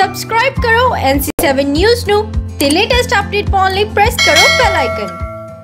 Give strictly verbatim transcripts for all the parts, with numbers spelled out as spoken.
Subscribe ਕਰੋ ਐਨ ਸੀ seven news ਨੂੰ ਤੇ ਲੇਟੈਸਟ ਅਪਡੇਟ ਪਾਉਣ ਲਈ ਪ੍ਰੈਸ ਕਰੋ ਬੈਲ ਆਈਕਨ।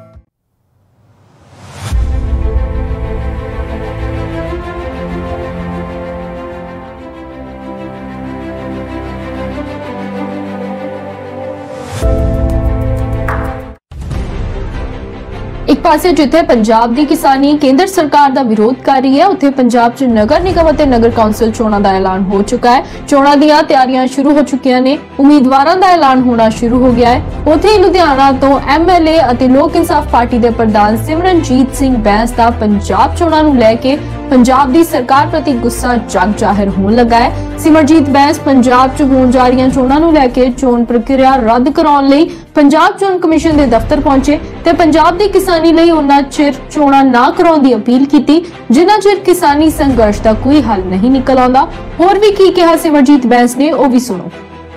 एक पासे जिथे पंजाब दी किसानी केंद्र सरकार दा विरोध कर रही है, उत्थे पंजाब च नगर निगम अते नगर कौंसल चोणां दा ऐलान हो चुका है। चोणां दीयां तैयारियां शुरू हो चुकियां ने, उम्मीदवारां दा ऐलान होना शुरू हो गया है। उत्थे लुधियाना तो एम एल ए अते लोक इंसाफ पार्टी दे प्रधान सिमरनजीत सिंह बैंस दा पंजाब चोणां नूं लैके पंजाब दी सरकार प्रति गुस्सा जग जाहिर होण लगा है। सिमरजीत बैंस पंजाब च होण जा रहीआं चोणां नूं लैके चोण प्रक्रिया रद्द कराउण लई पंजाब चोण कमिशन दे दफ्तर पहुंचे ते पंजाब दी किसानी लई उन्हां चिर चोणां ना कराउण दी अपील कीती जिन्ना चिर किसानी संघर्ष दा कोई हल नहीं निकल आउंदा। होर भी की कहा सिमरजीत बैंस ने, ओ भी सुणो।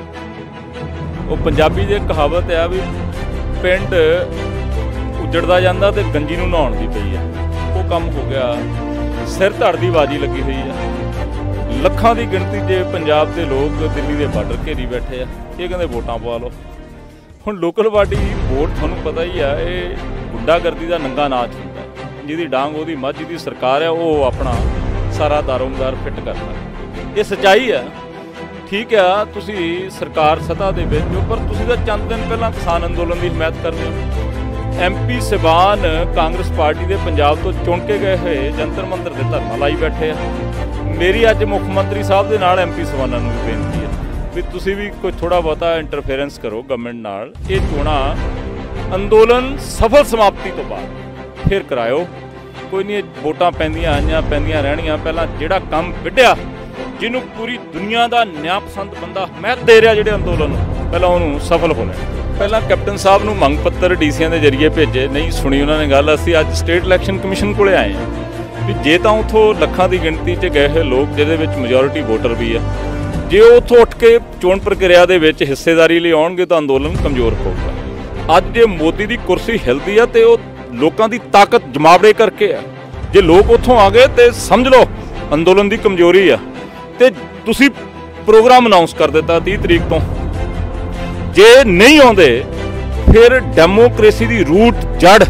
ਉਹ ਪੰਜਾਬੀ ਦੀ ਕਹਾਵਤ ਆ ਵੀ ਪਿੰਡ ਉਜੜਦਾ ਜਾਂਦਾ ਤੇ ਗੰਜੀ ਨੂੰ ਨਹਾਉਣ ਦੀ ਪਈ ਆ। ਉਹ ਕੰਮ ਹੋ ਗਿਆ, ਸਿਰ ਧੜ ਦੀ ਬਾਜੀ ਲੱਗੀ ਹੋਈ ਆ। ਲੱਖਾਂ ਦੀ ਗਿਣਤੀ 'ਚ ਪੰਜਾਬ ਦੇ ਲੋਕ ਦਿੱਲੀ ਦੇ ਬਾਰਡਰ ਘੇਰੀ ਬੈਠੇ ਆ। ਇਹ ਕਹਿੰਦੇ ਵੋਟਾਂ ਪਵਾ ਲਓ। ਹੁਣ ਲੋਕਲ ਬਾਡੀ ਵੋਟ ਤੁਹਾਨੂੰ ਪਤਾ ਹੀ ਆ, ਇਹ ਗੁੰਡਾਗਰਦੀ ਦਾ ਨੰਗਾ ਨਾਚ ਹੁੰਦਾ। ਜਿਹਦੀ ਡਾਂਗ ਉਹਦੀ ਮੱਝ ਦੀ ਸਰਕਾਰ ਆ, ਉਹ ਆਪਣਾ ਸਾਰਾ ਦਾਰੋਮਦਾਰ ਫਿੱਟ ਕਰਦਾ। ਇਹ ਸੱਚਾਈ ਆ। ਠੀਕ ਆ, ਤੁਸੀਂ ਸਰਕਾਰ ਸੱਤਾ ਦੇ ਵਿੱਚ ਹੋ, ਪਰ ਤੁਸੀਂ ਤਾਂ ਚੰਦ ਦਿਨ ਪਹਿਲਾਂ ਕਿਸਾਨ ਅੰਦੋਲਨ ਦੀ ਹਮਾਇਤ ਕਰਦੇ ਹੋ। ਐਮ ਪੀ ਸਾਹਿਬਾਨ ਕਾਂਗਰਸ ਪਾਰਟੀ ਦੇ ਪੰਜਾਬ ਤੋਂ ਚੁਣ ਕੇ ਗਏ ਹੋਏ ਜੰਤਰ ਮੰਤਰ ਦੇ ਧਰਨਾ ਲਾਈ ਬੈਠੇ ਆ। ਮੇਰੀ ਅੱਜ ਮੁੱਖ ਮੰਤਰੀ ਸਾਹਿਬ ਦੇ ਨਾਲ ਐਮ ਪੀ ਸਾਹਿਬਾਨਾਂ ਨੂੰ ਵੀ ਬੇਨਤੀ ਹੈ ਵੀ ਤੁਸੀਂ ਵੀ ਕੋਈ ਥੋੜ੍ਹਾ ਬਹੁਤਾ ਇੰਟਰਫੇਰੈਂਸ ਕਰੋ ਗਵਰਨਮੈਂਟ ਨਾਲ। ਇਹ ਚੋਣਾਂ ਅੰਦੋਲਨ ਸਫਲ ਸਮਾਪਤੀ ਤੋਂ ਬਾਅਦ ਫਿਰ ਕਰਾਇਓ। ਕੋਈ ਨਹੀਂ, ਵੋਟਾਂ ਪੈਂਦੀਆਂ ਆਈਆਂ ਪੈਂਦੀਆਂ ਰਹਿਣੀਆਂ। ਪਹਿਲਾਂ ਜਿਹੜਾ ਕੰਮ ਵਿੱਢਿਆ, ਜਿਹਨੂੰ ਪੂਰੀ ਦੁਨੀਆ ਦਾ ਨਿਆਂ ਪਸੰਦ ਬੰਦਾ ਹਮਾਇਤ ਦੇ ਰਿਹਾ ਜਿਹੜੇ ਅੰਦੋਲਨ ਨੂੰ, ਪਹਿਲਾਂ ਉਹਨੂੰ ਸਫਲ ਹੋਣਾ। ਪਹਿਲਾਂ ਕੈਪਟਨ ਸਾਹਿਬ ਨੂੰ ਮੰਗ ਪੱਤਰ ਡੀਸੀਆਂ ਦੇ ਜ਼ਰੀਏ ਭੇਜੇ, ਨਹੀਂ ਸੁਣੀ ਉਹਨਾਂ ਨੇ ਗੱਲ। ਅਸੀਂ ਅੱਜ ਸਟੇਟ ਇਲੈਕਸ਼ਨ ਕਮਿਸ਼ਨ ਕੋਲੇ ਆਏ ਹਾਂ ਵੀ ਜੇ ਤਾਂ ਉੱਥੋਂ ਲੱਖਾਂ ਦੀ ਗਿਣਤੀ 'ਚ ਗਏ ਹੋਏ ਲੋਕ, ਜਿਹਦੇ ਵਿੱਚ ਮੈਜੋਰਿਟੀ ਵੋਟਰ ਵੀ ਆ, ਜੇ ਉਹ ਉੱਥੋਂ ਉੱਠ ਕੇ ਚੋਣ ਪ੍ਰਕਿਰਿਆ ਦੇ ਵਿੱਚ ਹਿੱਸੇਦਾਰੀ ਲਈ ਆਉਣਗੇ ਤਾਂ ਅੰਦੋਲਨ ਕਮਜ਼ੋਰ ਹੋਊਗਾ। ਅੱਜ ਜੇ ਮੋਦੀ ਦੀ ਕੁਰਸੀ ਹਿਲਦੀ ਆ ਤੇ ਉਹ ਲੋਕਾਂ ਦੀ ਤਾਕਤ ਜਮਾਵੜੇ ਕਰਕੇ ਆ। ਜੇ ਲੋਕ ਉੱਥੋਂ ਆ ਗਏ ਤੇ ਸਮਝ ਲਓ ਅੰਦੋਲਨ ਦੀ ਕਮਜ਼ੋਰੀ ਆ। ਤੇ ਤੁਸੀਂ ਪ੍ਰੋਗਰਾਮ ਅਨਾਉਂਸ ਕਰ ਦਿੱਤਾ ਤੀਹ ਤਰੀਕ ਤੋਂ, ਜੇ ਨਹੀਂ ਆਉਂਦੇ ਫਿਰ ਡੈਮੋਕ੍ਰੇਸੀ ਦੀ ਰੂਟ ਜੜ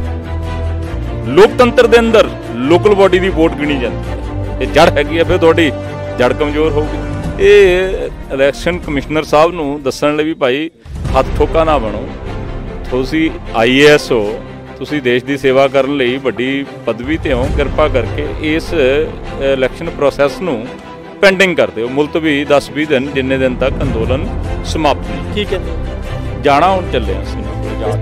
ਲੋਕਤੰਤਰ ਦੇ ਅੰਦਰ ਲੋਕਲ ਬਾਡੀ ਦੀ ਵੋਟ ਗਿਣੀ ਜਾਂਦੀ ਹੈ। ਇਹ ਜੜ ਹੈਗੀ ਆ, ਫਿਰ ਤੁਹਾਡੀ ਜੜ ਕਮਜ਼ੋਰ ਹੋਊਗੀ। ਇਹ ਇਲੈਕਸ਼ਨ ਕਮਿਸ਼ਨਰ ਸਾਹਿਬ ਨੂੰ ਦੱਸਣ ਲਈ ਵੀ ਭਾਈ ਹੱਥ ਠੋਕਾ ਨਾ ਬਣੋ। ਤੁਸੀਂ ਆਈ ਏ ਐਸ ਹੋ, ਤੁਸੀਂ ਦੇਸ਼ ਦੀ ਸੇਵਾ ਕਰਨ ਲਈ ਵੱਡੀ ਪਦਵੀ 'ਤੇ ਹੋ। ਕਿਰਪਾ ਕਰਕੇ ਇਸ ਇਲੈਕਸ਼ਨ ਪ੍ਰੋਸੈਸ ਨੂੰ ਪੈਂਡਿੰਗ ਕਰ ਦਿਓ, ਮੁਲਤਵੀ ਦਸ ਵੀਹ ਦਿਨ, ਜਿੰਨੇ ਦਿਨ ਤੱਕ ਅੰਦੋਲਨ ਸਮਾਪਤ ਨਹੀਂ। ਠੀਕ ਹੈ, ਜਾਣਾ ਹੁਣ ਚੱਲੇ ਅਸੀਂ ਜਾ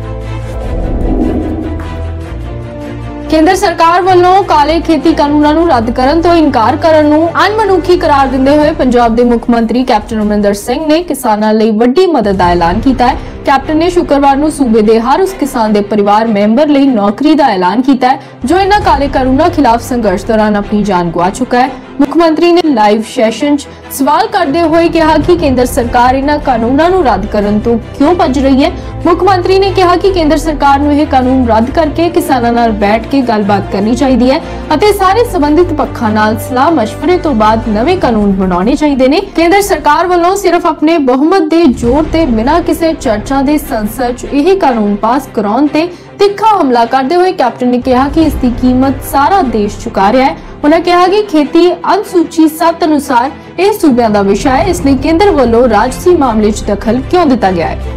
केंद्र सरकार वालों काले खेती कानूनां नूं रद्द करन तो इनकार करन नूं अनमनुखी करार दिंदे होए पंजाब दे मुख मंत्री कैप्टन अमरिंदर सिंह ने किसानां लई वड्डी मदद दा ऐलान कीता है। कैप्टन ने शुक्रवार नूं सूबे दे हर उस किसान दे परिवार मैंबर लई नौकरी दा ऐलान कीता है जो इन्हां काले कानूनां खिलाफ संघर्ष दौरान अपनी जान गवा चुका है। मुख मंत्री ने लाइव सैशन च सवाल करते हुए कहा कि केंद्र सरकार इन्हां कानूनां नूं रद्द करन तो क्यों भज रही है। मुख मंत्री ने कहा कि केंद्र सरकार नूं यह कानून रद्द करके किसानां नाल बैठ के गलबात करनी चाहिए है अते सारे संबंधित पक्षां नाल सलाह मशवरे तो बाद नवे कानून बनाने चाहिए ने। केंद्र सरकार वालों सिर्फ अपने बहुमत दे जोर ते बिना किसी चर्चा दे संसद च यही कानून पास कराउण ते तिखा हमला करते हुए कैप्टन ने कहा कि इसकी कीमत सारा देश चुका रहा है। उन्होंने कहा कि खेती अनुसूची सत्त अनुसार यह सूबे का विषय है, इसलिए केंद्र वालों राजसी मामले च दखल क्यों दिता गया है।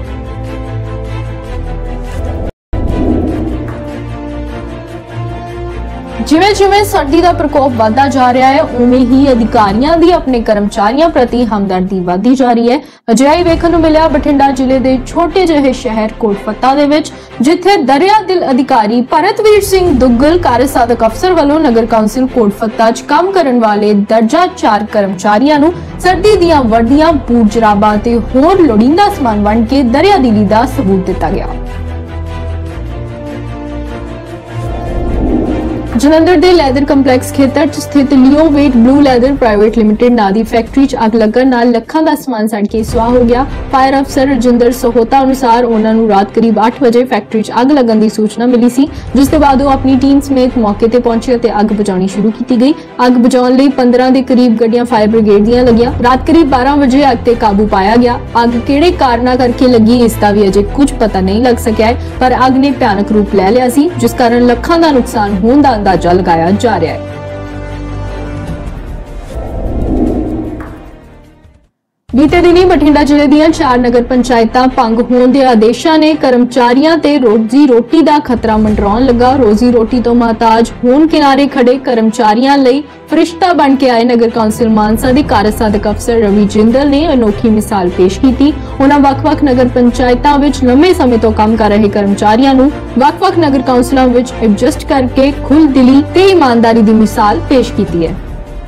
जिवें जिवें सर्दी का प्रकोप बढ़ता जा रहा है, उवें ही अधिकारियों की अपने कर्मचारियों प्रति हमदर्दी बढ़ती जा रही है। अजिहा ही वेखण नूं मिलिया बठिंडा जिले के छोटे जिहे शहर कोटफत्ता दे विच, जिथे दरिया दिल अधिकारी भरतवीर सिंह दुग्गल कार्यसाधक अफसर वालों नगर कौंसिल कोटफत्ता च काम करन वाले दर्जा चार कर्मचारियों नूं सर्दी दीयां वर्दियां, बूट जराबां ते होर लोड़ींदा समान वंड के दरिया दिली दा सबूत दिता गया। ਜਲੰਧਰ ਦੇ ਲੈਦਰ ਕੰਪਲੈਕਸ ਖੇਤਰ 'ਚ ਸਥਿਤ Leo wet blue leather private limited ਨਾਂ ਦੀ ਫੈਕਟਰੀ 'ਚ ਅੱਗ ਲੱਗਣ ਨਾਲ ਲੱਖਾਂ ਦਾ ਸਮਾਨ ਸੜ ਕੇ ਸੁਆਹ ਹੋ ਗਿਆ। ਫਾਇਰ ਅਫਸਰ ਰਜਿੰਦਰ ਸਹੋਤਾ ਅਨੁਸਾਰ ਉਹਨਾਂ ਨੂੰ ਰਾਤ ਕਰੀਬ ਅੱਠ ਵਜੇ ਫੈਕਟਰੀ 'ਚ ਅੱਗ ਲੱਗਣ ਦੀ ਸੂਚਨਾ ਮਿਲੀ ਸੀ, ਜਿਸ ਤੋਂ ਬਾਅਦ ਉਹ ਆਪਣੀ ਟੀਮ ਸਮੇਤ ਮੌਕੇ ਤੇ ਪਹੁੰਚੇ ਅਤੇ ਅੱਗ ਬੁਝਾਉਣੀ ਸ਼ੁਰੂ ਕੀਤੀ ਗਈ। ਅੱਗ ਬੁਝਾਉਣ ਲਈ ਪੰਦਰਾਂ ਦੇ ਕਰੀਬ ਗੱਡੀਆਂ ਫਾਇਰ ਬ੍ਰਿਗੇਡ ਦੀਆਂ ਲੱਗੀਆਂ। ਰਾਤ ਕਰੀਬ ਬਾਰਾਂ ਵਜੇ ਅੱਗ ਤੇ ਕਾਬੂ ਪਾਇਆ ਗਿਆ। ਅੱਗ ਕਿਹੜੇ ਕਾਰਨਾਂ ਕਰਕੇ ਲੱਗੀ ਇਸ ਦਾ ਵੀ ਅਜੇ ਕੁਝ ਪਤਾ ਨਹੀਂ ਲੱਗ ਸਕਿਆ ਹੈ, ਪਰ ਅੱਗ ਨੇ ਭਿਆਨਕ ਰੂਪ ਲੈ ਲਿਆ ਸੀ, ਜਿਸ ਕਾਰਨ ਲੱਖਾਂ ਦਾ ਨੁਕਸਾਨ ਹੋਣ ਦਾ ਅੰਦਾਜ਼ਾ ਲਗਾਇਆ ਜਾ ਰਿਹਾ ਹੈ। ਬੀਤੇ ਦਿਨੀ ਬਠਿੰਡਾ ਜ਼ਿਲ੍ਹੇ ਦੀਆਂ ਚਾਰ ਨਗਰ ਪੰਚਾਇਤਾਂ ਭੰਗ ਹੋਣ ਦੇ ਆਦੇਸ਼ਾਂ ਨੇ ਕਰਮਚਾਰੀਆਂ ਤੇ ਰੋਜ਼ੀ ਰੋਟੀ ਦਾ ਖਤਰਾ ਮੰਡਰਾਉਣ ਲੱਗਾ। ਰੋਜ਼ੀ ਰੋਟੀ ਤੋਂ ਮਹਤਾਜ ਹੋਣ ਕਿਨਾਰੇ ਖੜੇ ਕਰਮਚਾਰੀਆਂ ਲਈ ਫਰਿਸ਼ਤਾ ਬਣ ਕੇ ਆਏ ਨਗਰ ਕੌਂਸਲ ਮਾਨਸਾ ਦੇ ਕਾਰਜਸਾਧਕ ਅਫਸਰ ਰਵੀ ਜਿੰਦਲ ਨੇ ਅਨੋਖੀ ਮਿਸਾਲ ਪੇਸ਼ ਕੀਤੀ। ਉਹਨਾਂ ਵੱਖ-ਵੱਖ ਨਗਰ ਪੰਚਾਇਤਾਂ ਵਿੱਚ ਲੰਮੇ ਸਮੇਂ ਤੋਂ ਕੰਮ ਕਰ ਰਹੇ ਕਰਮਚਾਰੀਆਂ ਨੂੰ ਵੱਖ-ਵੱਖ ਨਗਰ ਕੌਂਸਲਾਂ ਵਿੱਚ ਐਡਜਸਟ ਕਰਕੇ ਖੁੱਲ੍ਹਦਿਲੀ ਤੇ ਇਮਾਨਦਾਰੀ ਦੀ ਮਿਸਾਲ ਪੇਸ਼ ਕੀਤੀ ਹੈ।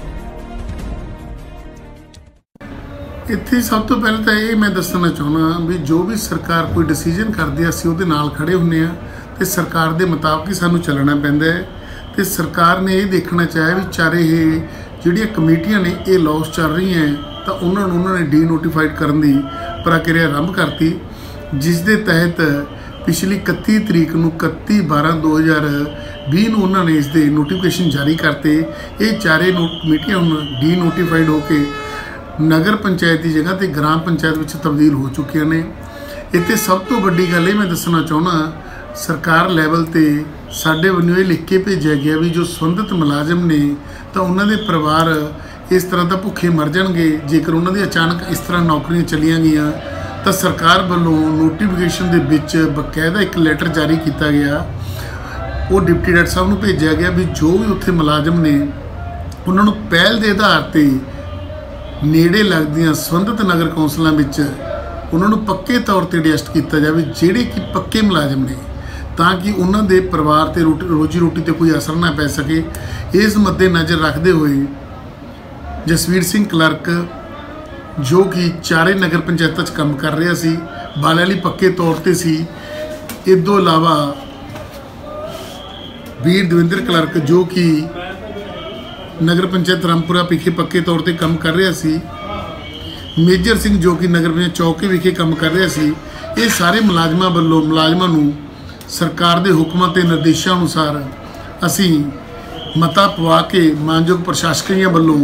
ਇੱਥੇ ਸਭ ਤੋਂ ਪਹਿਲਾਂ ਤਾਂ ਇਹ ਮੈਂ ਦੱਸਣਾ ਚਾਹੁੰਦਾ ਵੀ ਜੋ ਵੀ ਸਰਕਾਰ ਕੋਈ ਡਿਸੀਜਨ ਕਰਦੀ ਆ ਅਸੀਂ ਉਹਦੇ ਨਾਲ ਖੜੇ ਹੁੰਦੇ ਆ ਤੇ ਸਰਕਾਰ ਦੇ ਮੁਤਾਬਕ ਹੀ ਸਾਨੂੰ ਚੱਲਣਾ ਪੈਂਦਾ ਹੈ। ਤੇ ਸਰਕਾਰ ਨੇ ਇਹ ਦੇਖਣਾ ਚਾਹਿਆ ਵੀ ਚਾਰੇ ਇਹ ਜਿਹੜੀਆਂ ਕਮੇਟੀਆਂ ਨੇ ਇਹ ਲੌਸ ਚੱਲ ਰਹੀਆਂ ਤਾਂ ਉਹਨਾਂ ਨੂੰ ਉਹਨਾਂ ਨੇ ਡੀ ਨੋਟੀਫਾਈਡ ਕਰਨ ਦੀ ਪ੍ਰਕਿਰਿਆ ਆਰੰਭ ਕਰਤੀ, ਜਿਸ ਦੇ ਤਹਿਤ ਪਿਛਲੀ ਇਕੱਤੀ ਤਰੀਕ ਨੂੰ ਇਕੱਤੀ ਬਾਰਾਂ ਦੋ ਹਜ਼ਾਰ ਵੀਹ ਨੂੰ ਉਹਨਾਂ ਨੇ ਇਸ ਦੇ ਨੋਟੀਫਿਕੇਸ਼ਨ ਜਾਰੀ ਕਰਤੇ। ਇਹ ਚਾਰੇ ਕਮੇਟੀਆਂ ਹੁਣ ਡੀ ਨੋਟੀਫਾਈਡ ਹੋ ਕੇ ਨਗਰ ਪੰਚਾਇਤ ਦੀ ਜਗ੍ਹਾ ਤੇ ਗ੍ਰਾਮ ਪੰਚਾਇਤ ਵਿੱਚ ਤਬਦੀਲ ਹੋ ਚੁੱਕੀਆਂ ਨੇ। ਇੱਥੇ ਸਭ ਤੋਂ ਵੱਡੀ ਗੱਲ ਇਹ ਮੈਂ ਦੱਸਣਾ ਚਾਹੁੰਦਾ, ਸਰਕਾਰ ਲੈਵਲ ਤੇ ਸਾਡੇ ਵੱਲੋਂ ਇਹ ਲਿਖ ਕੇ ਭੇਜਿਆ ਗਿਆ ਵੀ ਜੋ ਸੰਬੰਧਿਤ ਮੁਲਾਜ਼ਮ ਨੇ ਤਾਂ ਉਹਨਾਂ ਦੇ ਪਰਿਵਾਰ ਇਸ ਤਰ੍ਹਾਂ ਤਾਂ ਭੁੱਖੇ ਮਰ ਜਾਣਗੇ ਜੇਕਰ ਉਹਨਾਂ ਦੀ ਅਚਾਨਕ ਇਸ ਤਰ੍ਹਾਂ ਨੌਕਰੀਆਂ ਚਲੀਆਂ ਗਈਆਂ। ਤਾਂ ਸਰਕਾਰ ਵੱਲੋਂ ਨੋਟੀਫਿਕੇਸ਼ਨ ਦੇ ਵਿੱਚ ਬਕਾਇਦਾ ਇੱਕ ਲੈਟਰ ਜਾਰੀ ਕੀਤਾ ਗਿਆ, ਉਹ ਡਿਪਟੀ ਡਾਇਰੈਕਟਰ ਸਾਹਿਬ ਨੂੰ ਭੇਜਿਆ ਗਿਆ ਵੀ ਜੋ ਵੀ ਉੱਥੇ ਮੁਲਾਜ਼ਮ ਨੇ ਉਹਨਾਂ ਨੂੰ ਪਹਿਲ ਦੇ ਆਧਾਰ ਤੇ ਨੇੜੇ ਲੱਗਦੀਆਂ ਸੰਬੰਧਿਤ ਨਗਰ ਕੌਂਸਲਾਂ ਵਿੱਚ ਉਹਨਾਂ ਨੂੰ ਪੱਕੇ ਤੌਰ ਤੇ ਐਡਜਸਟ ਕੀਤਾ ਜਾਵੇ, ਜਿਹੜੇ ਕਿ ਪੱਕੇ ਮੁਲਾਜ਼ਮ ਨੇ, ਤਾਂ ਕਿ ਉਹਨਾਂ ਦੇ ਪਰਿਵਾਰ ਤੇ ਰੋਜੀ ਰੋਟੀ ਤੇ ਕੋਈ ਅਸਰ ਨਾ ਪੈ ਸਕੇ। ਇਸ ਮੱਦੇ ਨਜ਼ਰ ਰੱਖਦੇ ਹੋਏ ਜਸਵੀਰ ਸਿੰਘ ਕਲਰਕ ਜੋ ਕਿ ਚਾਰੇ ਨਗਰ ਪੰਚਾਇਤਾਂ 'ਚ ਕੰਮ ਕਰ ਰਿਹਾ ਸੀ, ਬਾਲੇ ਵਾਲੀ ਪੱਕੇ ਤੌਰ ਤੇ ਸੀ। ਇਸ ਤੋਂ ਇਲਾਵਾ ਵੀਰ ਦਵਿੰਦਰ ਕਲਰਕ ਜੋ ਕਿ ਨਗਰ ਪੰਚਾਇਤ ਰਾਮਪੁਰਾ ਵਿਖੇ ਪੱਕੇ ਤੌਰ ਤੇ ਕੰਮ ਕਰ ਰਿਹਾ ਸੀ, ਮੇਜਰ ਸਿੰਘ ਜੋ ਕਿ ਨਗਰ ਪੰਚਾਇਤ ਚੌਕੇ ਵਿਖੇ ਕੰਮ ਕਰ ਰਿਹਾ ਸੀ। ਇਹ ਸਾਰੇ ਮੁਲਾਜ਼ਮਾਂ ਵੱਲੋਂ ਮੁਲਾਜ਼ਮਾਂ ਨੂੰ ਸਰਕਾਰ ਦੇ ਹੁਕਮਾਂ ਤੇ ਨਿਰਦੇਸ਼ਾਂ ਅਨੁਸਾਰ ਅਸੀਂ ਮਤਾ ਪਵਾ ਕੇ ਮਾਨਯੋਗ ਪ੍ਰਸ਼ਾਸਕਾਂ ਵੱਲੋਂ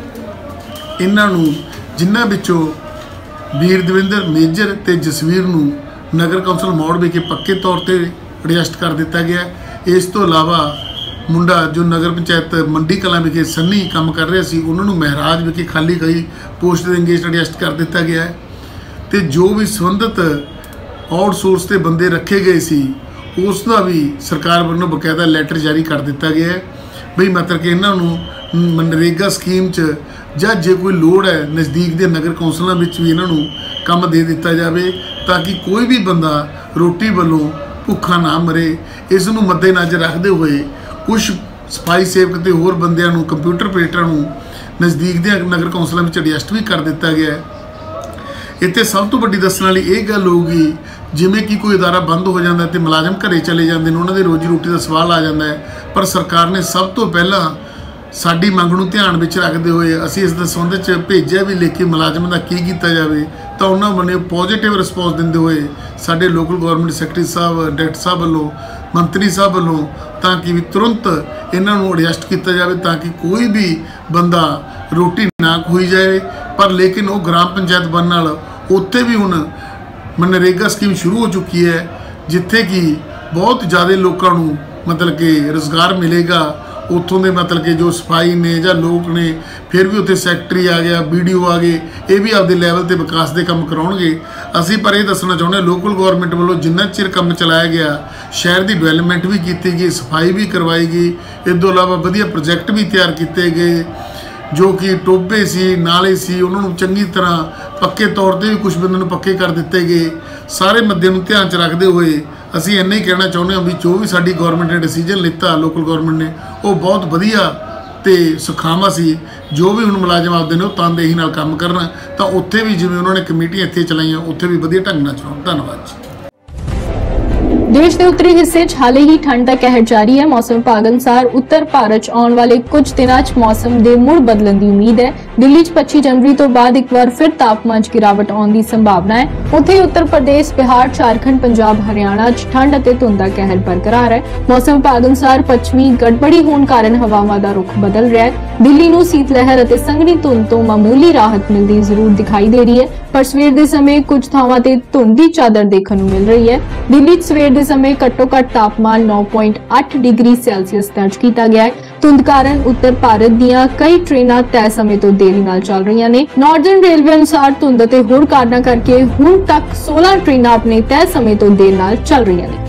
ਇਹਨਾਂ ਨੂੰ ਜਿਨ੍ਹਾਂ ਵਿੱਚੋਂ ਵੀਰ ਦਵਿੰਦਰ, ਮੇਜਰ ਤੇ ਜਸਵੀਰ ਨੂੰ ਨਗਰ ਕੌਂਸਲ ਮੌੜ ਵਿਖੇ ਪੱਕੇ ਤੌਰ ਤੇ ਐਡਜਸਟ ਕਰ ਦਿੱਤਾ ਗਿਆ। ਇਸ ਤੋਂ ਇਲਾਵਾ ਮੁੰਡਾ ਜੋ ਨਗਰ ਪੰਚਾਇਤ ਮੰਡੀ ਕਲਾਂ ਵਿਖੇ ਸੰਨੀ ਕੰਮ ਕਰ ਰਿਹਾ ਸੀ, ਉਹਨਾਂ ਨੂੰ ਮਹਾਰਾਜ ਵਿਖੇ ਖਾਲੀ ਗਈ ਪੋਸਟ ਦੇ ਇੰਗੇਜ ਐਡਜਸਟ ਕਰ ਦਿੱਤਾ ਗਿਆ ਹੈ। ਤੇ ਜੋ ਵੀ ਸੰਬੰਧਿਤ ਆਊਟਸੋਰਸ ਤੇ ਬੰਦੇ ਰੱਖੇ ਗਏ ਸੀ ਉਸ ਦਾ ਵੀ ਸਰਕਾਰ ਵੱਲੋਂ ਬਕਾਇਦਾ ਲੈਟਰ ਜਾਰੀ ਕਰ ਦਿੱਤਾ ਗਿਆ ਹੈ ਬਈ ਮਤਲਬ ਕਿ ਇਹਨਾਂ ਨੂੰ ਮਨਰੇਗਾ ਸਕੀਮ 'ਚ ਜਾਂ ਜੇ ਕੋਈ ਲੋੜ ਹੈ ਨਜ਼ਦੀਕ ਦੇ ਨਗਰ ਕੌਂਸਲਾਂ ਵਿੱਚ ਵੀ ਇਹਨਾਂ ਨੂੰ ਕੰਮ ਦੇ ਦਿੱਤਾ ਜਾਵੇ, ਤਾਂ ਕਿ ਕੋਈ ਵੀ ਬੰਦਾ ਰੋਟੀ ਵੱਲੋਂ ਭੁੱਖਾ ਨਾ ਮਰੇ। ਇਸ ਨੂੰ ਮੱਦੇ ਨਜ਼ਰ ਰੱਖਦੇ ਹੋਏ ਕੁਛ ਸਫਾਈ ਸੇਵਕ ਤੇ ਹੋਰ ਬੰਦਿਆਂ ਨੂੰ ਕੰਪਿਊਟਰ ਆਪਰੇਟਰਾਂ ਨੂੰ ਨਜ਼ਦੀਕ ਦੇ ਨਗਰ ਕੌਂਸਲਾਂ ਵਿੱਚ ਐਡਜਸਟ ਵੀ ਕਰ ਦਿੱਤਾ ਗਿਆ ਹੈ। ਇੱਥੇ ਸਭ ਤੋਂ ਵੱਡੀ ਦੱਸਣ ਵਾਲੀ ਇਹ ਗੱਲ ਹੋਊਗੀ, ਜਿਵੇਂ ਕਿ ਕੋਈ ਅਦਾਰਾ ਬੰਦ ਹੋ ਜਾਂਦਾ ਤੇ ਮੁਲਾਜ਼ਮ ਘਰੇ ਚਲੇ ਜਾਂਦੇ ਨੇ, ਉਹਨਾਂ ਦੇ ਰੋਜੀ ਰੋਟੀ ਦਾ ਸਵਾਲ ਆ ਜਾਂਦਾ ਹੈ, ਪਰ ਸਰਕਾਰ ਨੇ ਸਭ ਤੋਂ ਪਹਿਲਾਂ ਸਾਡੀ ਮੰਗ ਨੂੰ ਧਿਆਨ ਵਿੱਚ ਰੱਖਦੇ ਹੋਏ ਅਸੀਂ ਇਸ ਦੇ ਸੰਬੰਧ 'ਚ ਭੇਜਿਆ ਵੀ ਲਿਖ ਕੇ ਮੁਲਾਜ਼ਮਾਂ ਦਾ ਕੀ ਕੀਤਾ ਜਾਵੇ। ਤਾਂ ਉਹਨਾਂ ਵੱਲੋਂ ਪੋਜ਼ਿਟਿਵ ਰਿਸਪੌਂਸ ਦਿੰਦੇ ਹੋਏ ਸਾਡੇ ਲੋਕਲ ਗਵਰਨਮੈਂਟ ਸੈਕਟਰੀ ਸਾਹਿਬ, ਡਾਇਰੈਕਟਰ ਸਾਹਿਬ ਵੱਲੋਂ, ਮੰਤਰੀ ਸਾਹਿਬ ਵੱਲੋਂ ਤਾਂ ਕਿ ਵੀ ਤੁਰੰਤ ਇਹਨਾਂ ਨੂੰ ਐਡਜਸਟ ਕੀਤਾ ਜਾਵੇ, ਤਾਂ ਕਿ ਕੋਈ ਵੀ ਬੰਦਾ ਰੋਟੀ ਨਾ ਖੋਈ ਜਾਏ। ਪਰ ਲੇਕਿਨ ਉਹ ਗ੍ਰਾਮ ਪੰਚਾਇਤ ਬਣਨ ਨਾਲ ਉੱਥੇ ਵੀ ਹੁਣ ਮਨਰੇਗਾ ਸਕੀਮ ਸ਼ੁਰੂ ਹੋ ਚੁੱਕੀ ਹੈ, ਜਿੱਥੇ ਕਿ ਬਹੁਤ ਜ਼ਿਆਦਾ ਲੋਕਾਂ ਨੂੰ ਮਤਲਬ ਕਿ ਰੁਜ਼ਗਾਰ ਮਿਲੇਗਾ। ਉੱਥੋਂ ਦੇ ਮਤਲਬ ਕਿ ਜੋ ਸਫਾਈ ਨੇ ਜਾਂ ਲੋਕ ਨੇ, ਫਿਰ ਵੀ ਉੱਥੇ ਸੈਕਟਰੀ ਆ ਗਿਆ, ਬੀ ਡੀ ਓ ਆ ਗਏ, ਇਹ ਵੀ ਆਪਦੇ ਲੈਵਲ ਤੇ ਵਿਕਾਸ ਦੇ ਕੰਮ ਕਰਾਉਣਗੇ। ਅਸੀਂ ਪਰ ਇਹ ਦੱਸਣਾ ਚਾਹੁੰਦੇ ਹਾਂ ਲੋਕਲ ਗਵਰਨਮੈਂਟ ਵੱਲੋਂ ਜਿੰਨਾ ਚਿਰ ਕੰਮ ਚਲਾਇਆ ਗਿਆ, ਸ਼ਹਿਰ ਦੀ ਡਿਵੈਲਪਮੈਂਟ ਵੀ ਕੀਤੀ ਗਈ, ਸਫਾਈ ਵੀ ਕਰਵਾਈ ਗਈ, ਇਸ ਤੋਂ ਇਲਾਵਾ ਵਧੀਆ ਪ੍ਰੋਜੈਕਟ ਵੀ ਤਿਆਰ ਕੀਤੇ ਗਏ, ਜੋ ਕਿ ਟੋਭੇ ਸੀ, ਨਾਲੇ ਸੀ, ਉਹਨਾਂ ਨੂੰ ਚੰਗੀ ਤਰ੍ਹਾਂ ਪੱਕੇ ਤੌਰ ਤੇ ਵੀ ਕੁਝ ਬੰਦੇ ਨੂੰ ਪੱਕੇ ਕਰ ਦਿੱਤੇ ਗਏ। ਸਾਰੇ ਮੁੱਦਿਆਂ ਨੂੰ ਧਿਆਨ 'ਚ ਰੱਖਦੇ ਹੋਏ ਅਸੀਂ ਇੰਨਾ ਹੀ ਕਹਿਣਾ ਚਾਹੁੰਦੇ ਹਾਂ ਵੀ ਜੋ ਵੀ ਸਾਡੀ ਗਵਰਨਮੈਂਟ ਨੇ ਡਿਸੀਜਨ ਲਿੱਤਾ, ਲੋਕਲ ਗਵਰਨਮੈਂਟ ਨੇ, ਉਹ ਬਹੁਤ ਵਧੀਆ ਤੇ ਸੁਖਾਵਾਂ ਸੀ। ਜੋ ਵੀ ਹੁਣ ਮੁਲਾਜ਼ਮ ਆਪਦੇ ਨੇ ਉਹ ਤਨਦੇਹੀ ਨਾਲ ਕੰਮ ਕਰਨ, ਤਾਂ ਉੱਥੇ ਵੀ ਜਿਵੇਂ ਉਹਨਾਂ ਨੇ ਕਮੇਟੀਆਂ ਇੱਥੇ ਚਲਾਈਆਂ ਉੱਥੇ ਵੀ ਵਧੀਆ ਢੰਗ ਨਾਲ ਚਲਾਉਣ। ਧੰਨਵਾਦ ਜੀ। देश के उत्तरी हिस्से च हाले ही ठंड का कहर जारी है। मौसम विभाग अनुसार उत्तर भारत च आने वाले कुछ दिनों च मौसम दे मुड़ बदलण दी उम्मीद है। दिल्ली च पच्चीस जनवरी तो बाद एक बार फिर तापमान च गिरावट आने की संभावना है। उत्थे उत्तर प्रदेश, बिहार, झारखंड, पंजाब, हरियाणा च ठंड अते धुंध दा कहर बरकरार है। मौसम विभाग अनुसार पश्चिमी गड़बड़ी होने कारण हवावां दा रुख बदल रहा है। दिल्ली नूं सीत लहर अते संघनी धुंध तो मामूली राहत मिलती जरूर दिखाई दे रही है, पर सवेर दे समय कुछ थावां ते धुंध दी चादर देखण नूं मिल रही है। दिल्ली च सवेर दे समय घट्टो घट तापमान नौ पॉइंट आठ डिग्री सैल्सियस दर्ज किया गया है। धुंध कारण उत्तर भारत दीयां कई ट्रेनां तय समय तो देरी नाल चल रही ने। नॉर्दर्न रेलवे अनुसार धुंध ते होर कारणा करके हुण तक सोलह ट्रेनां अपने तय समय तो देर नाल चल रही ने।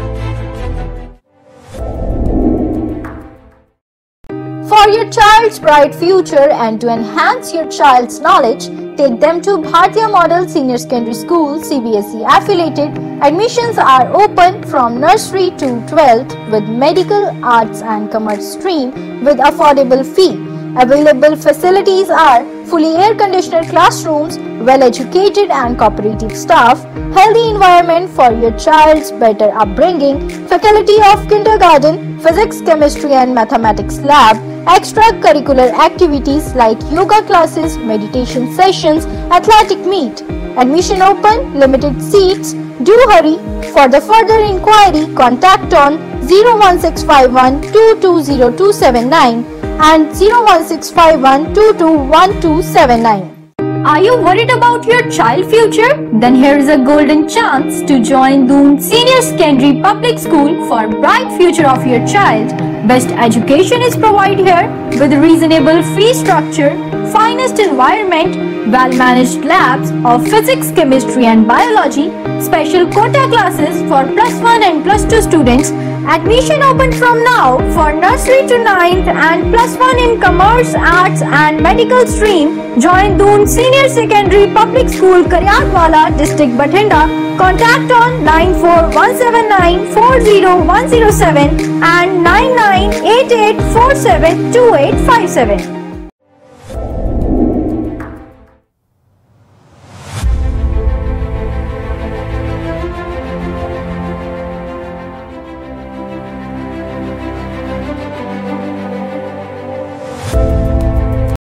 For your child's bright future and to enhance your child's knowledge, take them to Bhartiya Model Senior Secondary School, C B S E affiliated. Admissions are open from nursery to twelfth with medical, arts and commerce stream with affordable fee. Available facilities are fully air-conditioned classrooms, well-educated and cooperative staff, healthy environment for your child's better upbringing, faculty of kindergarten, physics, chemistry and mathematics lab, extracurricular activities like yoga classes, meditation sessions, athletic meet. Admission open, limited seats. Do hurry. For the further inquiry, contact on zero one six five one two two zero two seven nine and zero one six five one two two one two seven nine. Are you worried about your child future? Then here is a golden chance to join Doon Senior Secondary Public School for bright future of your child. Best education is provided here with reasonable fee structure, finest environment, well-managed labs of physics, chemistry and biology, special quota classes for plus one and plus two students. Admission open from now for nursery to ninth and plus one in commerce, arts and medical stream. Join Doon Senior Secondary Public School, Karyatwala, District Bathinda. Contact on nine four one seven nine four zero one zero seven and nine nine eight eight four seven two eight five seven.